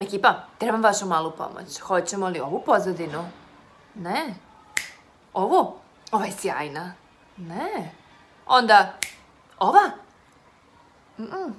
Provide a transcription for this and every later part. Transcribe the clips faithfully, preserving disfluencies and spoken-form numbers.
Ekipa, trebam vašu malu pomoć. Hoćemo li ovu pozadinu? Ne. Ovu? Ova je sjajna. Ne. Onda, ova? Mm-mm.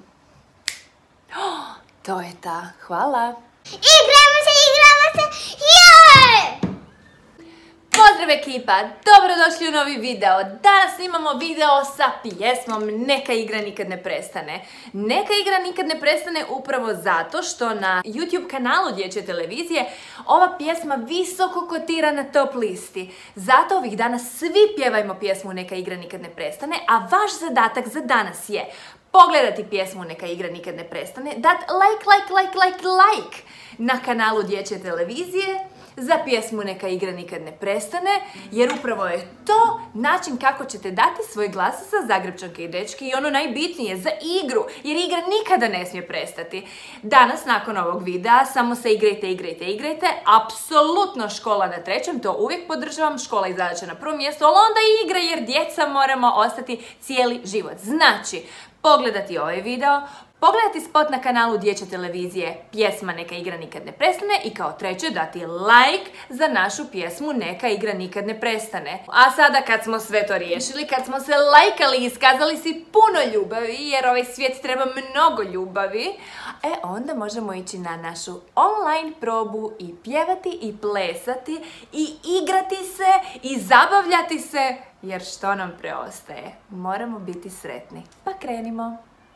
Oh, to je ta. Hvala. Igramo se, igramo se, je! Pozdrav ekipa, dobrodošli u novi video. Danas imamo video sa pjesmom Neka igra nikad ne prestane. Neka igra nikad ne prestane upravo zato što na YouTube kanalu Dječje televizije ova pjesma visoko kotira na top listi. Zato ovih dana svi pjevajmo pjesmu Neka igra nikad ne prestane, a vaš zadatak za danas je pogledati pjesmu Neka igra nikad ne prestane, dat like, like, like, like, like na kanalu Dječje televizije za pjesmu Neka igra nikad ne prestane, jer upravo je to način kako ćete dati svoj glas za Zagrepčanke i dečki i ono najbitnije, za igru, jer igra nikada ne smije prestati. Danas, nakon ovog videa, samo se igrajte, igrajte, igrajte, apsolutno škola na trećem, to uvijek podržavam, škola i zadaća na prvom mjestu, ali onda i igra jer djeca moramo ostati cijeli život. Znači, pogledati ovaj video, pogledati spot na kanalu Dječje televizije pjesma Neka igra nikad ne prestane i kao treće dati like za našu pjesmu Neka igra nikad ne prestane. A sada kad smo sve to riješili, kad smo se lajkali i iskazali si puno ljubavi, jer ovaj svijet treba mnogo ljubavi, e onda možemo ići na našu online probu i pjevati i plesati i igrati se i zabavljati se, jer što nam preostaje? Moramo biti sretni. Pa krenimo.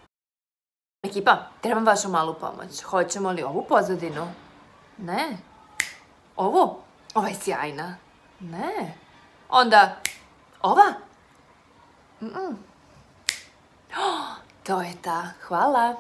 Ekipa, trebam vašu malu pomoć. Hoćemo li ovu pozadinu? Ne. Ovu? Ova je sjajna. Ne. Onda, ova? Mm-mm. Oh, to je ta. Hvala.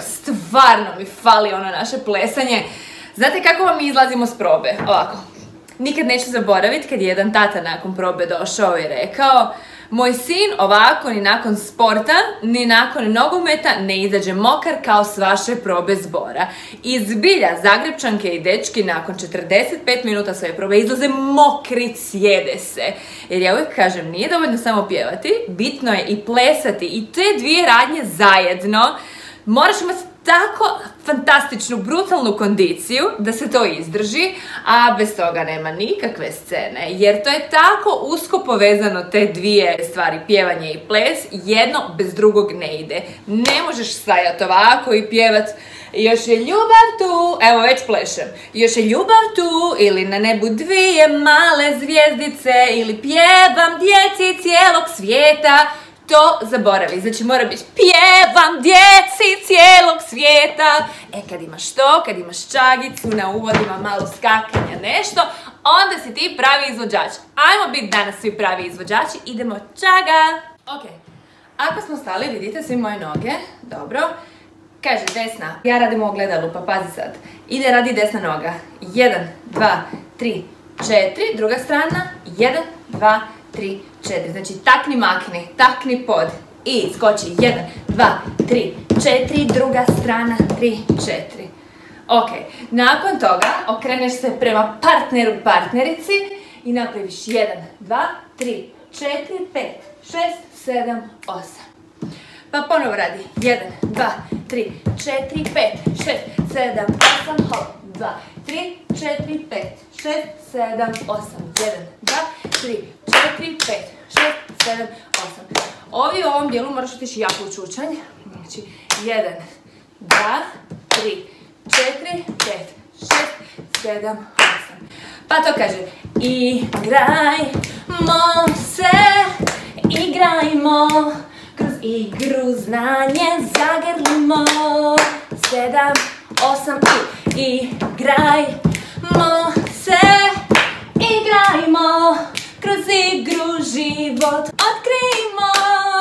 Stvarno mi fali ono naše plesanje. Znate kako vam mi izlazimo s probe? Ovako. Nikad neću zaboraviti kad je jedan tata nakon probe došao i rekao: moj sin ovako ni nakon sporta, ni nakon nogometa ne izađe mokar kao s vaše probe zbora. I zbilja, Zagrepčanke i dečki nakon četrdeset pet minuta svoje probe izlaze mokri, cijede se. Jer ja uvijek kažem, nije dovoljno samo pjevati, bitno je i plesati i te dvije radnje zajedno. Moraš imati tako fantastičnu, brutalnu kondiciju da se to izdrži, a bez toga nema nikakve scene, jer to je tako usko povezano, te dvije stvari, pjevanje i ples, jedno bez drugog ne ide. Ne možeš stajati ovako i pjevat još je ljubav tu, evo već plešem, još je ljubav tu, ili na nebu dvije male zvijezdice, ili pjevam djeci cijelog svijeta. To zaboravi, znači mora biti pjevam djeci cijelog svijeta. E kad imaš to, kad imaš čagicu, na uvodima malo skakanja, nešto, onda si ti pravi izvođač. Ajmo biti danas svi pravi izvođači, idemo čaga. Ok, ako smo stali, vidite svi moje noge, dobro. Kaže desna, ja radim u ogledalu, pa pazi sad. Ide, radi desna noga. Jedan, dva, tri, četiri, druga strana, jedan, dva, tri, četiri. Znači takni makni, takni pod. I skoči. jedan, dva, tri, četiri, druga strana, tri, četiri. Ok, nakon toga okreneš se prema partneru, partnerici i napraviš jedan, dva, tri, četiri, pet, šest, sedam, osam. Pa ponovo radi. jedan, dva, tri, četiri, pet, šest, sedam, osam, hop. dva, tri, četiri, pet, šest, sedam, osam. jedan, dva, tri, četiri, pet, šest, sedam, osam. Ovi u ovom dijelu moraš otići jako u čučanj. Znači, jedan, dva, tri, četiri, pet, šest, sedam, osam. Pa to kaže, igrajmo se, igrajmo, kroz igru znanje zagrlimo. sedam, osam i igrajmo se, igrajmo, kroz igru život otkrijmo.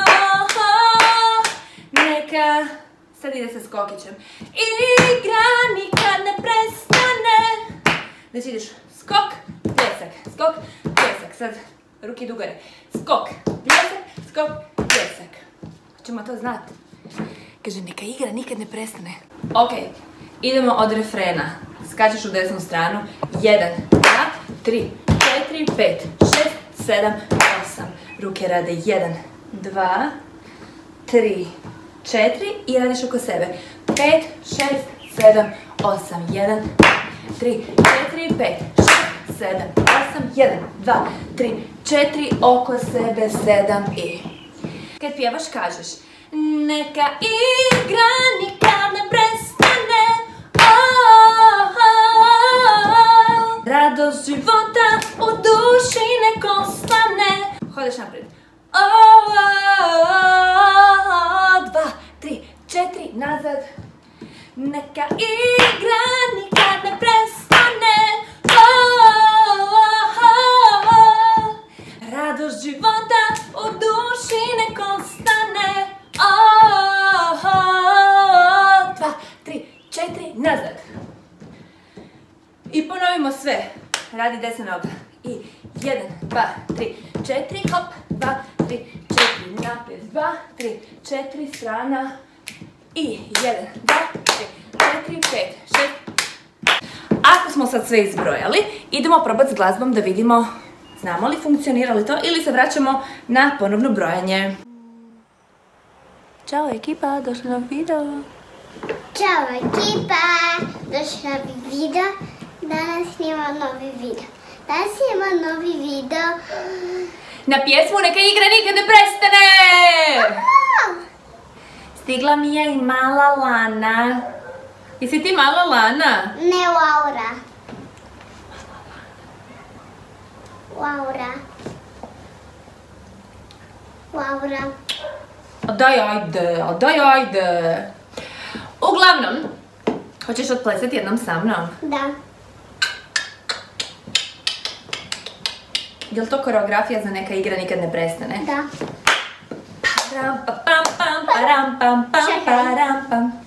Neka, sad ide se skokićem. Igra nikad ne prestane. Znači ideš skok, pljesak, skok, pljesak. Sad ruke idu gore. Skok, pljesak, skok, pljesak. Hoćemo to znati. Kaže, neka igra nikad ne prestane. Ok, idemo od refrena. Skačeš u desnu stranu. jedan, dva, tri, četiri, pet, šest, sedam, osam. Ruke rade jedan, dva, tri, četiri i radiš oko sebe. pet, šest, sedam, osam, jedan, tri, četiri, pet, šest, sedam, osam, jedan, dva, tri, četiri, oko sebe, sedam i... Kad pjevaš kažeš neka igra nikad ne prestane, oh, oh, oh. Radost života u duši nek ostane. Hodeš naprijed. Oh, oh, oh, oh. Dva, tri, četiri, nazad. Neka igra nikad ne prestane, oh, oh, oh, oh. Radost života u duši nek ostane, oh, oh, oh. Dva, tri, četiri, nazad. I ponovimo sve. Radi desna noga. I jedan, dva, tri, četiri, hop, dva, tri, četiri, naprijed, dva, tri, četiri, strana. I jedan, dva, tri, četiri, pet, šest. Ako smo sad sve izbrojali, idemo probati s glazbom da vidimo znamo li funkcionira li to ili se vraćamo na ponovno brojanje. Ćao ekipa, došli na video. Ćao ekipa, došli na video. Danas snima novi video. Danas snima novi video. Na pjesmu Neka igra nikad ne prestane! Stigla mi je i mala Lana. Jesi ti mala Lana? Ne, Laura. Laura. Laura. A daj ajde, a daj ajde. Uglavnom, hoćeš otplesati jednom sa mnom? Da. Je li to koreografija za Neka igra nikad ne prestane? Da. Param pa pam pam param pam pam param pam.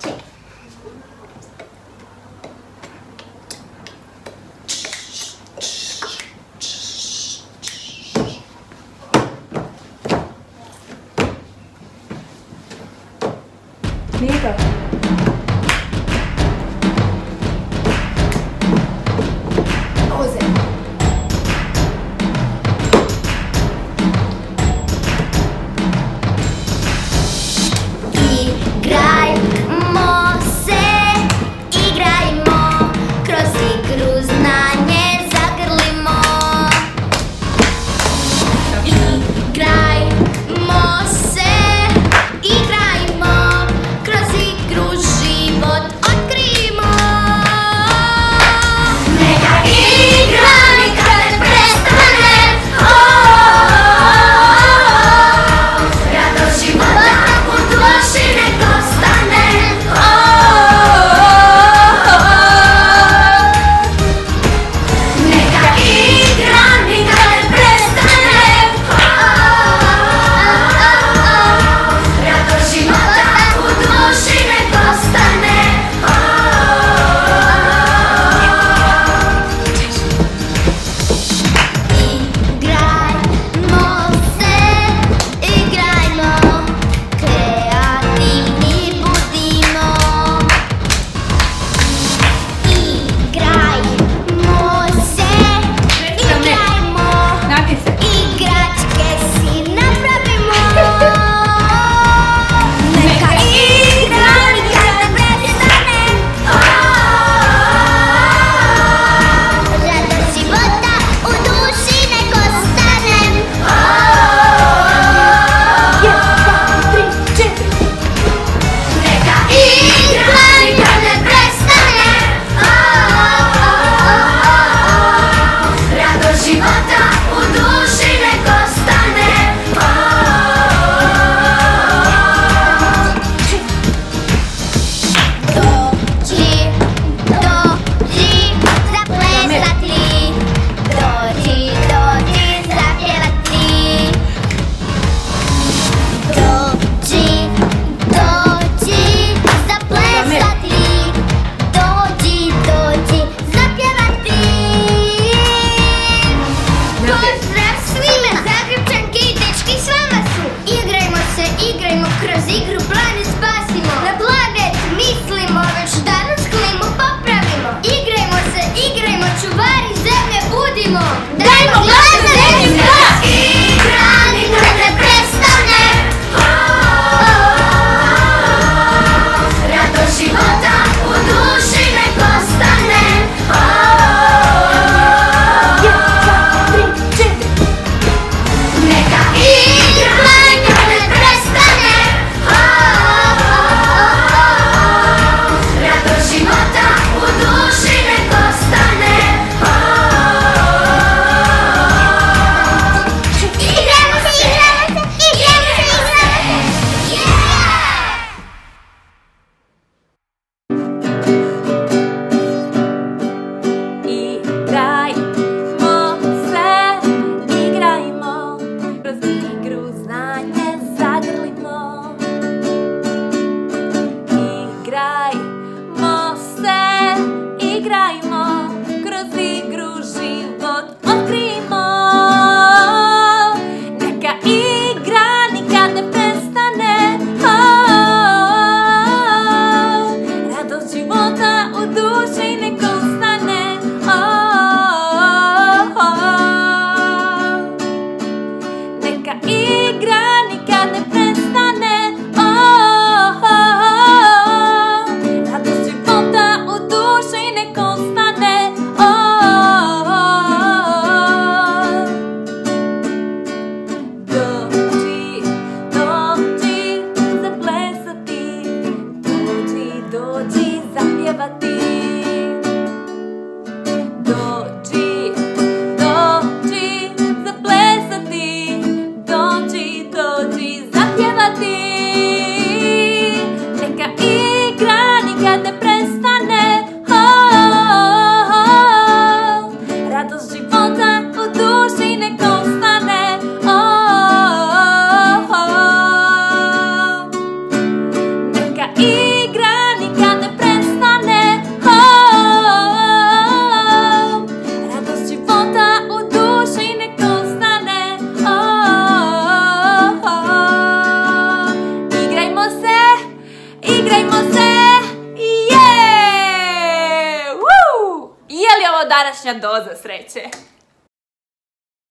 Nije to. Oze. Igraj, današnja doza sreće.